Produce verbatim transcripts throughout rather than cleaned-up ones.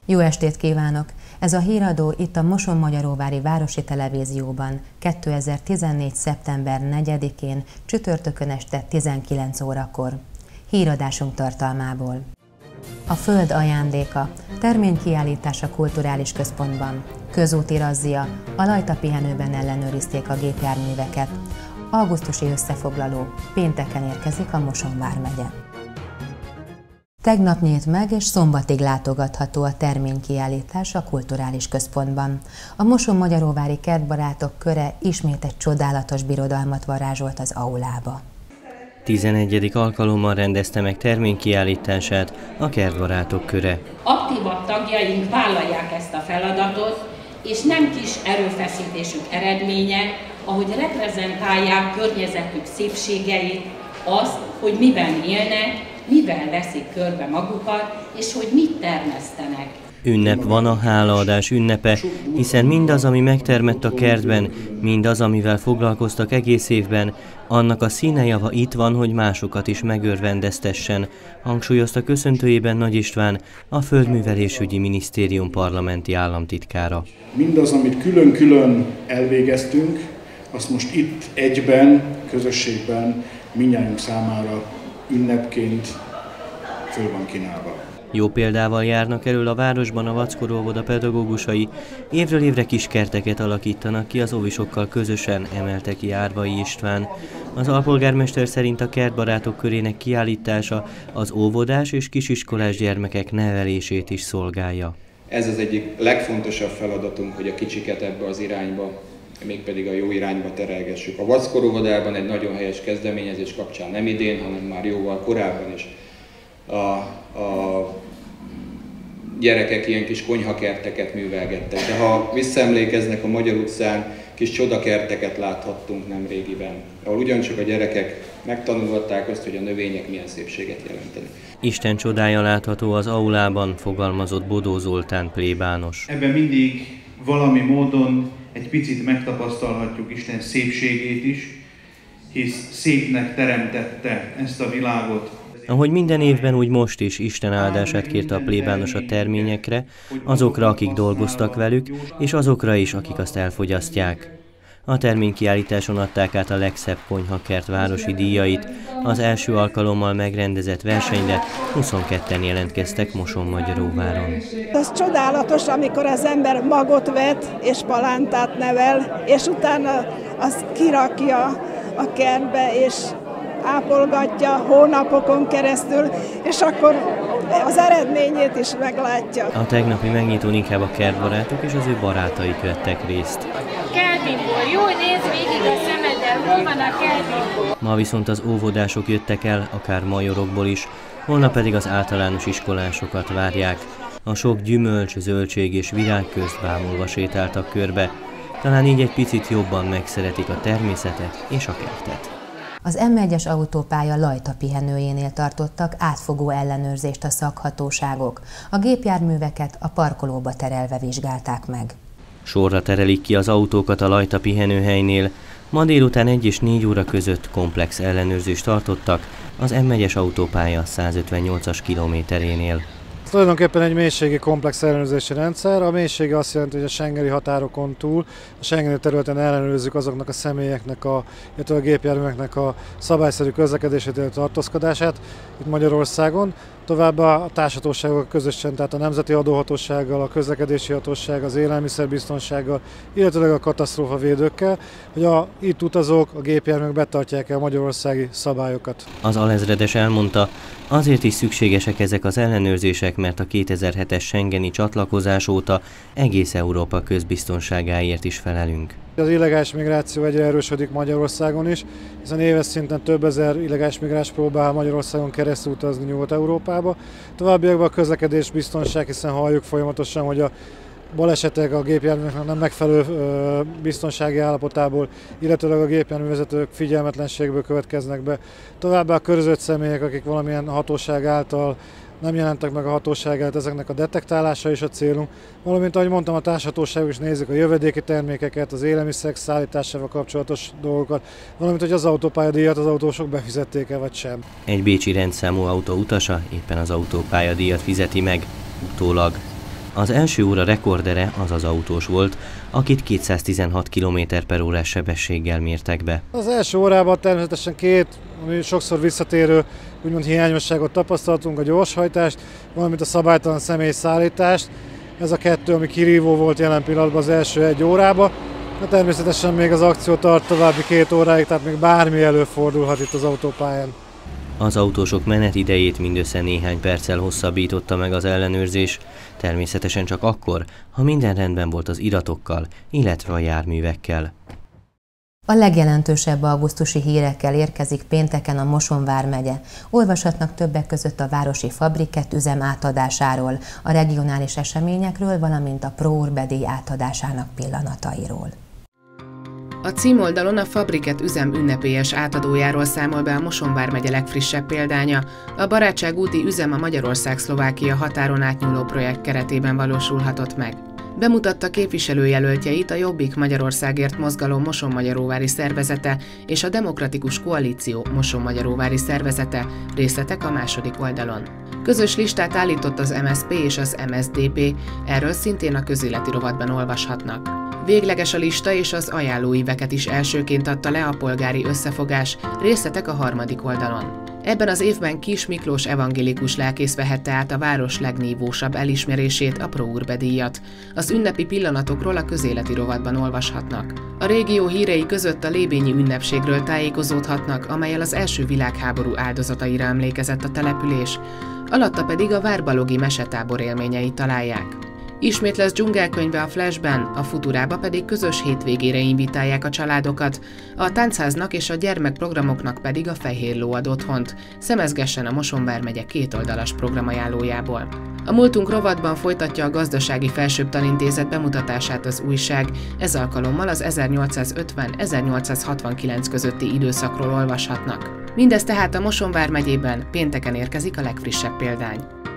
Jó estét kívánok! Ez a híradó itt a Mosonmagyaróvári Városi Televízióban kétezer-tizennégy. szeptember negyedikén csütörtökön este tizenkilenc órakor. Híradásunk tartalmából. A Föld ajándéka, terménykiállítás a Kulturális Központban, közúti razzia, a Lajta-pihenőben ellenőrizték a gépjárműveket, augusztusi összefoglaló, pénteken érkezik a Moson vármegye. Tegnap nyílt meg, és szombatig látogatható a terménykiállítás a Kulturális Központban. A Mosonmagyaróvári kertbarátok köre ismét egy csodálatos birodalmat varázsolt az aulába. tizenegyedik alkalommal rendezte meg terménykiállítását a kertbarátok köre. Aktívabb tagjaink vállalják ezt a feladatot, és nem kis erőfeszítésük eredménye, ahogy reprezentálják környezetük szépségeit, azt, hogy miben élnek, mivel veszik körbe magukat, és hogy mit termesztenek. Ünnep van, a hálaadás ünnepe, hiszen mindaz, ami megtermett a kertben, mindaz, amivel foglalkoztak egész évben, annak a színejava itt van, hogy másokat is megörvendeztessen, hangsúlyozta köszöntőjében Nagy István, a Földművelésügyi Minisztérium parlamenti államtitkára. Mindaz, amit külön-külön elvégeztünk, azt most itt egyben, közösségben mindnyájunk számára ünnepként föl van kínálva. Jó példával járnak elől a városban a Vackor óvoda pedagógusai, évről évre kis kerteket alakítanak ki, az óvisokkal közösen, emelte ki Árvai István. Az alpolgármester szerint a kertbarátok körének kiállítása az óvodás és kisiskolás gyermekek nevelését is szolgálja. Ez az egyik legfontosabb feladatunk, hogy a kicsiket ebbe az irányba, mégpedig a jó irányba terelgessük. A Vackor óvodában egy nagyon helyes kezdeményezés kapcsán nem idén, hanem már jóval korábban is a, a gyerekek ilyen kis konyhakerteket művelgettek. De ha visszaemlékeznek, a Magyar utcán kis csodakerteket láthattunk nemrégiben, ahol ugyancsak a gyerekek megtanulhatták azt, hogy a növények milyen szépséget jelentenek. Isten csodája látható az aulában, fogalmazott Bodó Zoltán plébános. Ebben mindig valami módon egy picit megtapasztalhatjuk Isten szépségét is, hisz szépnek teremtette ezt a világot. Ahogy minden évben, úgy most is Isten áldását kérte a plébános a terményekre, azokra, akik dolgoztak velük, és azokra is, akik azt elfogyasztják. A terménykiállításon adták át a legszebb konyhakert városi díjait, az első alkalommal megrendezett versenyre huszonketten jelentkeztek Mosonmagyaróváron. Ez csodálatos, amikor az ember magot vet és palántát nevel, és utána azt kirakja a kertbe, és ápolgatja hónapokon keresztül, és akkor az eredményét is meglátja. A tegnapi megnyitón inkább a kertbarátok és az ő barátaik vettek részt. Kelvinból, jó, nézd végig a szemeddel, hol van a Kelvinból? Ma viszont az óvodások jöttek el, akár majorokból is, holnap pedig az általános iskolásokat várják. A sok gyümölcs, zöldség és virág közt bámulva sétáltak körbe, talán így egy picit jobban megszeretik a természetet és a kertet. Az M egyes autópálya Lajta-pihenőjénél tartottak átfogó ellenőrzést a szakhatóságok. A gépjárműveket a parkolóba terelve vizsgálták meg. Sorra terelik ki az autókat a Lajta-pihenőhelynél. Ma délután egy és négy óra között komplex ellenőrzést tartottak az M egyes autópálya százötvennyolcas kilométerénél. Tulajdonképpen egy mélységi komplex ellenőrzési rendszer. A mélysége azt jelenti, hogy a schengeni határokon túl, a schengeni területen ellenőrizzük azoknak a személyeknek, a, illetve a gépjárműveknek a szabályszerű közlekedését, illetve tartózkodását itt Magyarországon. Továbbá a társhatóságok közösen, tehát a Nemzeti Adóhatósággal, a Közlekedési Hatóság, az Élelmiszerbiztonsággal, illetőleg a katasztrófavédőkkel, hogy a itt utazók, a gépjárművek betartják el magyarországi szabályokat. Az alezredes elmondta, azért is szükségesek ezek az ellenőrzések, mert a kétezer-hetes schengeni csatlakozás óta egész Európa közbiztonságáért is felelünk. Az illegális migráció egyre erősödik Magyarországon is, hiszen éves szinten több ezer illegális migráns próbál Magyarországon keresztül utazni Nyugat-Európába. Továbbiakban a közlekedés biztonság, hiszen halljuk folyamatosan, hogy a balesetek a gépjárműveknek nem megfelelő biztonsági állapotából, illetőleg a gépjárművezetők figyelmetlenségből következnek be. Továbbá a körözött személyek, akik valamilyen hatóság által nem jelentek meg a hatóságát, ezeknek a detektálása is a célunk. Valamint, ahogy mondtam, a társhatóságok is nézik a jövedéki termékeket, az élelmiszerek szállításával kapcsolatos dolgokat, valamint, hogy az autópályadíjat az autósok befizették-e vagy sem. Egy bécsi rendszámú autó utasa éppen az autópályadíjat fizeti meg, utólag. Az első óra rekordere az az autós volt, akit kétszáztizenhat kilométer per órás sebességgel mértek be. Az első órában természetesen két, ami sokszor visszatérő úgymond hiányosságot tapasztaltunk, a gyorshajtást, valamint a szabálytalan személyszállítást. Ez a kettő, ami kirívó volt jelen pillanatban az első egy órában. De természetesen még az akció tart további két óráig, tehát még bármi előfordulhat itt az autópályán. Az autósok menetidejét mindössze néhány perccel hosszabbította meg az ellenőrzés, természetesen csak akkor, ha minden rendben volt az iratokkal, illetve a járművekkel. A legjelentősebb augusztusi hírekkel érkezik pénteken a Moson vármegye. Olvashatnak többek között a városi Fabriket üzem átadásáról, a regionális eseményekről, valamint a Pro Urbe díj átadásának pillanatairól. A címoldalon a Fabriket üzem ünnepélyes átadójáról számol be a Moson vármegye legfrissebb példánya. A Barátság úti üzem a Magyarország-Szlovákia határon átnyúló projekt keretében valósulhatott meg. Bemutatta képviselőjelöltjeit a Jobbik Magyarországért mozgalom Mosonmagyaróvári szervezete és a Demokratikus Koalíció Mosonmagyaróvári szervezete, részletek a második oldalon. Közös listát állított az em es zé pé és az em es zé dé pé, erről szintén a közéleti rovatban olvashatnak. Végleges a lista és az ajánlóíveket is elsőként adta le a polgári összefogás, részletek a harmadik oldalon. Ebben az évben Kiss Miklós evangélikus lelkész vehette át a város legnívósabb elismerését, a Pro Urbe díjat. Az ünnepi pillanatokról a közéleti rovatban olvashatnak. A régió hírei között a lébényi ünnepségről tájékozódhatnak, amellyel az első világháború áldozataira emlékezett a település, alatta pedig a várbalogi mesetábor élményeit találják. Ismét lesz dzsungelkönyve a Flashben, a Futurába pedig közös hétvégére invitálják a családokat, a táncháznak és a gyermekprogramoknak pedig a Fehér Ló ad otthont. Szemezgessen a Moson vármegye kétoldalas programajánlójából. A Múltunk rovatban folytatja a Gazdasági Felsőbb Tanintézet bemutatását az újság, ez alkalommal az ezernyolcszázötven - ezernyolcszázhatvankilenc közötti időszakról olvashatnak. Mindez tehát a Moson vármegyében, pénteken érkezik a legfrissebb példány.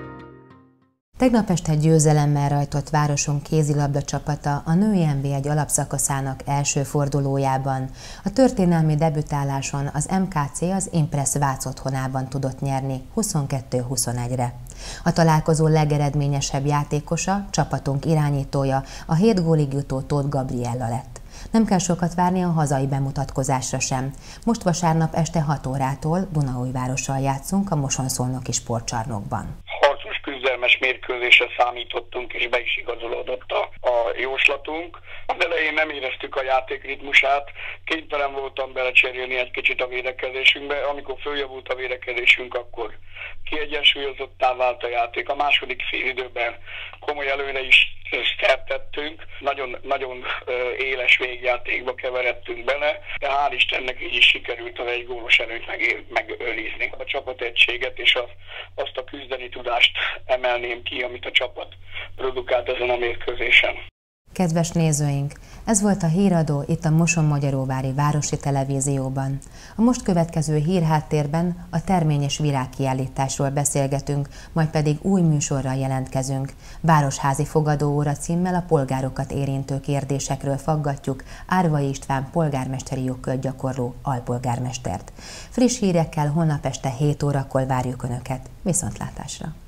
Tegnap este győzelemmel rajtott városunk kézilabda csapata a női en bé egy alapszakaszának első fordulójában. A történelmi debütáláson az em ká cé az Impress Vác otthonában tudott nyerni huszonkettő huszonegyre. A találkozó legeredményesebb játékosa, csapatunk irányítója, a hét gólig jutó Tóth Gabriella lett. Nem kell sokat várni a hazai bemutatkozásra sem. Most vasárnap este hat órától Dunaújvárossal játszunk a Moson-Szolnoki sportcsarnokban. Harcos, küzdelmes mérkőzésre számítottunk, és be is igazolódott a, a jóslatunk. Az elején nem éreztük a játék ritmusát, kénytelen voltam belecserélni egy kicsit a védekezésünkbe. Amikor följavult a védekezésünk, akkor kiegyensúlyozottá vált a játék. A második félidőben komoly előre is szertettünk, nagyon, nagyon éles végjátékba keveredtünk bele, de hál' Istennek így is sikerült az egy gólos előtt megőrizni. A csapategységet és az, azt a küzdeni tudást emelném ki, amit a csapat produkált ezen a mérkőzésen. Kedves nézőink, ez volt a híradó itt a Mosonmagyaróvári Városi Televízióban. A most következő hírháttérben a termény- és virágkiállításról beszélgetünk, majd pedig új műsorral jelentkezünk. Városházi fogadóóra címmel a polgárokat érintő kérdésekről faggatjuk Árvai István polgármesteri jogkört gyakorló alpolgármestert. Friss hírekkel holnap este hét órakor várjuk Önöket. Viszontlátásra!